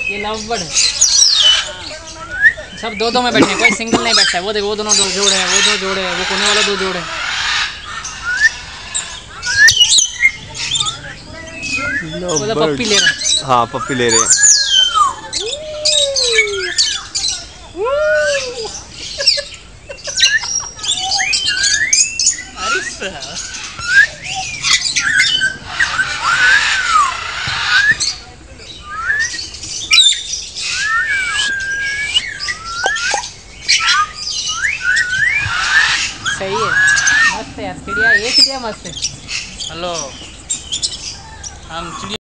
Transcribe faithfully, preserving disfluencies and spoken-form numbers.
ये love bird है। सब दो दो में बैठे हैं, कोई सिंगल नहीं बैठा है। वो देखो वो दोनों दो जोड़े हैं, वो दो जोड़े हैं, वो कोने वाला दो जोड़े हैं। वो तो पप्पी ले रहे हैं। हाँ पप्पी ले रहे हैं। सही है, मस्त है यार चिड़िया, ये चिड़िया मस्त है। हेलो, हम चिड़िया